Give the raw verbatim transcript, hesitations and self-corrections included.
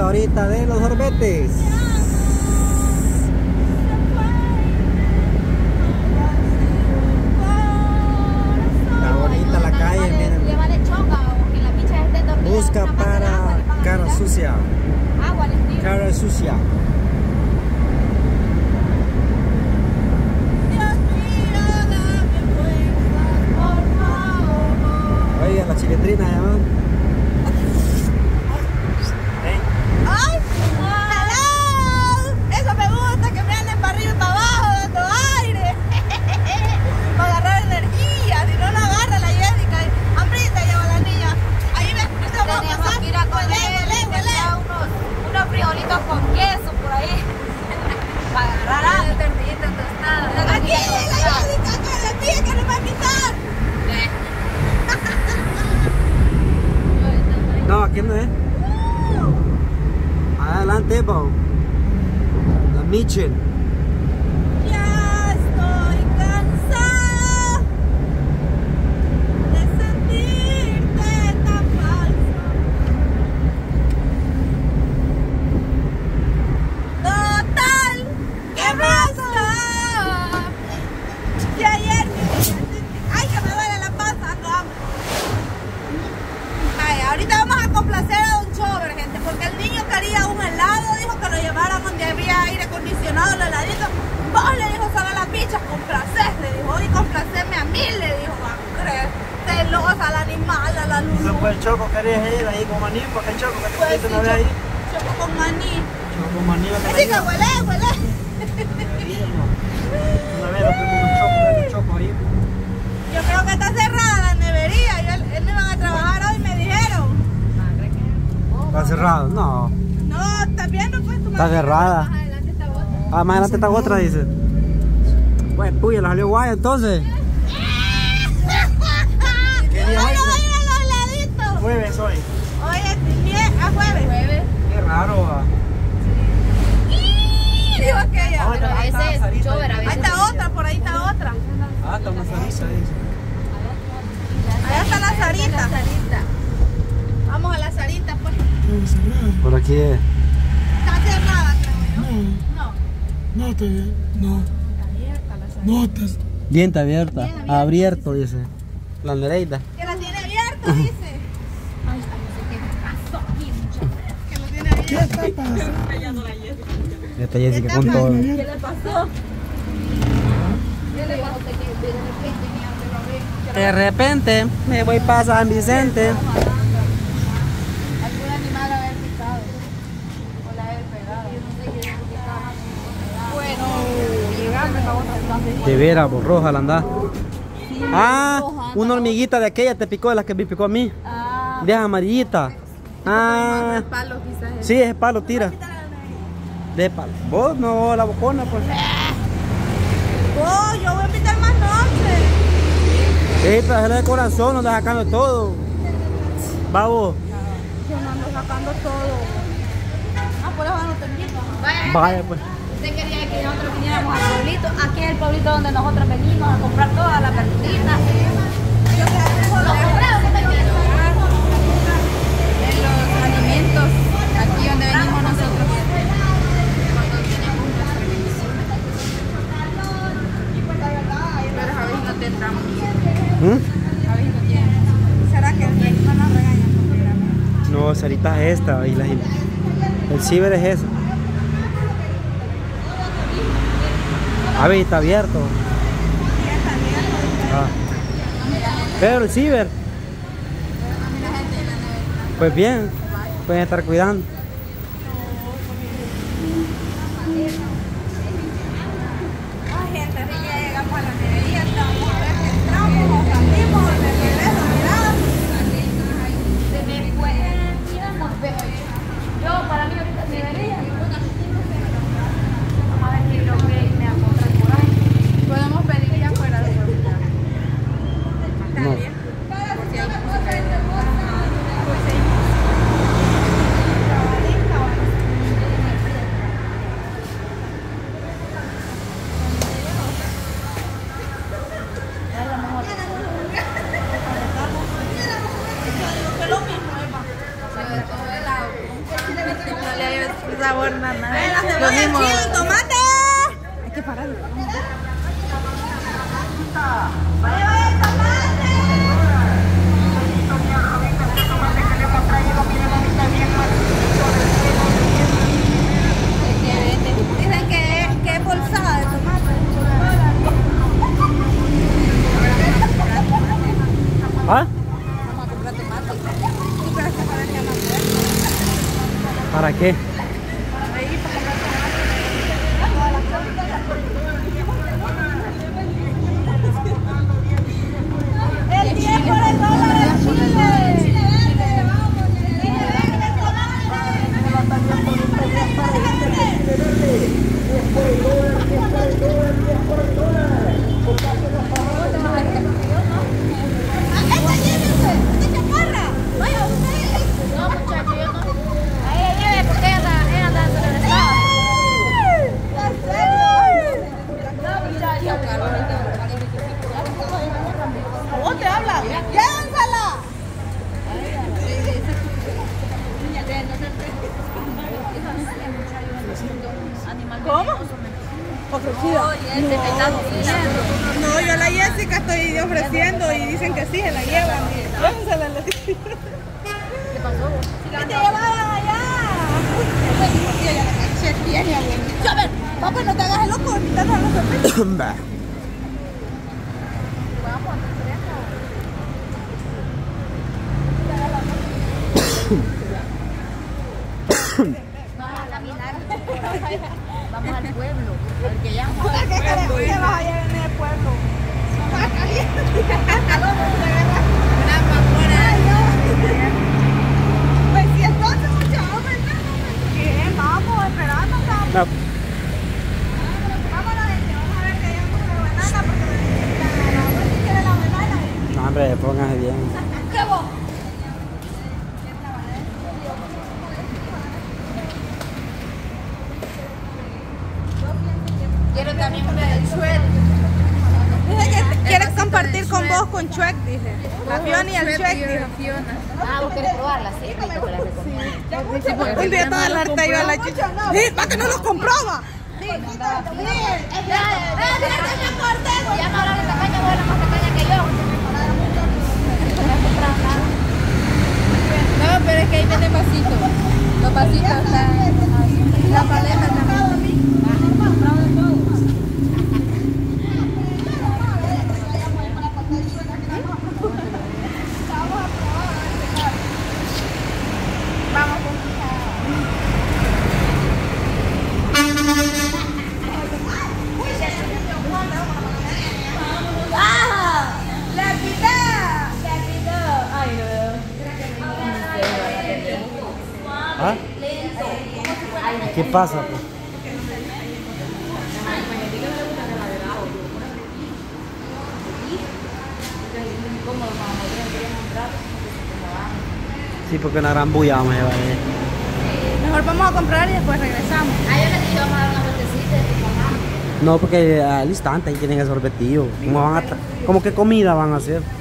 ahorita de los sorbetes. Está bonita la calle, miren. Busca para cara sucia. Cara sucia. Oiga, la chiquetrina ya va. ¡Ay! ¡Hello! Eso me gusta, que me anden para arriba y para abajo dando aire. Para agarrar energía. Si no la agarra la Jessica. Hambrita lleva la niña. Ahí ves, esto vamos a pasar. Ir a comer unos, unos frijolitos con queso por ahí. Para agarrar algo. Tortillitas tostadas. Aquí la Jessica, que le pide que nos va a invitar. No, aquí no es. Adelante, Bo. La Michen. Ya estoy cansada de sentirte tan falso. Total, ¿qué pasa? Si ayer me... Ay, que me duele la panza, ando hambre. Ay, ahorita vamos a complacer a Don Chover, gente, porque el niño quería un helado, dijo que lo llevara donde había aire acondicionado, el heladito. Vos le dijo, solo a las bichas, complacés, le dijo, y complacerme a mí, le dijo, va a creer, celosa al animal, a la luz. No, pues el Choco quería ir ahí con maní, porque el Choco que te Pues pusiste sí, una vez ahí. Choco con maní. Choco con maní, lo que Así que huele, huele. Una vez lo fuimos con Choco, el Choco ahí. Yo creo que está cerrada la nevería, y él, él no iban a trabajar hoy, me dijeron. ¿Está cerrado? No. No, ¿estás viendo pues tu Está cerrada. Más adelante está otra. Ah, más adelante está otra, dice. Pues, puya, la salió guay entonces. ¿Qué día Ay, es no, hoy? mira los heladitos. Jueves hoy. Hoy es miércoles, a jueves. Jueves. Qué raro, va. Dijo aquella. Ah, Pero a ahí está veces, Sarita. Chover, a Ahí veces. está otra, por ahí está otra. Ah, está una sarita, dice. Allá está la Sarita. La Sarita. Vamos a la Sarita, pues. Por aquí es. Está cerrada, creo yo. No. No, está bien. No. No, está... Diente abierta. Bien abierto, Abierto, dice. La Nereida. Que la tiene abierto, dice. Ay, no sé qué pasó aquí, muchacho. Que lo tiene abierto. ¿Qué está pasando? Ya está Jessica con todo. ¿Qué le pasó? ¿Qué le pasó? Que de repente me abre la oreja. De repente me voy para San Vicente. Algún animal haber picado. O la haber pegado. Yo no sé qué es lo que estaba. Bueno, llegando a la otra clase. De veras, por roja la anda. Ah, roja, una hormiguita de aquella te picó, de las que me picó a mí. Ah, De amarillita. Ah, Palo, quizás. sí, es palo, tira. De palo. Vos no, la bocona, pues. Oh, yo voy a pitar más noche. Sí, pero hacerlo de corazón, no estás sacando todo. Babo. Yo no ando sacando todo. Ah, por eso no te invito. vaya. Vaya, pues. Usted quería que nosotros viniéramos al pueblito. Aquí es el pueblito donde nosotros venimos a comprar todas las verduritas. Yo que hago Los comprados que te quiero. en los alimentos, aquí donde venimos nosotros. Cuando tenemos nuestra bendición. Pero a veces no tendrán. ¿Mm? A veces no tienen. ¿Será que el no nos regañan porque grabamos? No, Sarita es esta. Y la, el ciber es ese. A ver, está abierto. Sí, está abierto. Ah. Pero el ciber. Pues bien, pueden estar cuidando. Ay, gente, así ya llegamos a la nevería, vamos a ver si entramos o salimos o de regreso, mirá. Se me fue. Miramos, pero yo para mí ahorita me vería. Vamos a ver si logré irme a comprar por ahí. Podemos pedir ya fuera de puerta. ¿Está No. bien? Por si hay música de por si hay música. Dicen que es, que es bolsada de tomate. ¿Ah? Vamos a comprar tomate. Sí, pero es que para que no. ¿Para qué? Ahí, para comprar tomate. El diez por el dólar de Chile. No, muchacho, yo no. A ella lleve porque ella anda, ella anda celebrizada. No, muchacho. ¿Cómo te habla? ¡Llévensela! ¿Cómo? Ofrecida. No, yo a la Jessica estoy ofreciendo y dicen que sí, se la llevan. Llévensela, le digo. ¿Qué pasó? ¡Que te llevaban allá! Se tiene, abuelo. A ver, papá, no te hagas el loco, ahorita no lo sorprendes. Bah. Vamos a caminar. Vamos al pueblo. A ver qué llama. ¿Qué queremos? ¿Qué vas allá en el pueblo? Más caliente. Una papora. Pues si entonces, muchachos, ¿qué? Vamos, esperando, vamos. No. Vámonos, gente, vamos a ver que llevamos la banana, porque la abuela quiere la banana. No, hombre, pónganse bien. ¿Qué vos? Quiero también una del Chuel. Dice que quieres compartir con vos, con Chuec, dice. La Fiona y el Chuec, dice. Ah, vos querés probarla, sí, rico, te la recomiendo. Un día toda la harta iba a la chicha. Sí, para que no los compraba. Sí, sí. Ya no hablar de tacaña, vos eres más tacaña que yo. No has comprado nada. No, pero es que ahí viene vasito. Los vasitos están. La paleta también. Vamos ¡ah! ¡La quité! ¡La quitó! Ay, no. ¿Ah? ¿Qué pasa, pues? Sí, porque una gran bulla vamos a llevar ahí. Mejor vamos a comprar y después regresamos. Ah, yo le dije, vamos a dar una vueltecita de tu mamá. No, porque al instante ahí tienen el sorbetillo. ¿Cómo van a tra- ¿Cómo que comida van a hacer?